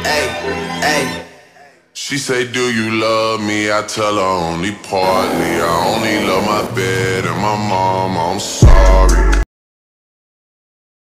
Hey, hey. She say, do you love me? I tell her only partly. I only love my bed and my mom, I'm sorry.